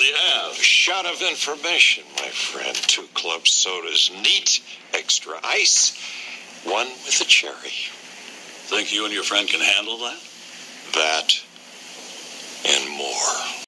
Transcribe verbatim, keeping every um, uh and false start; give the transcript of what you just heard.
will you have? A shot of information, my friend. Two club sodas, neat, extra ice, one with a cherry. Think you and your friend can handle that? That and more.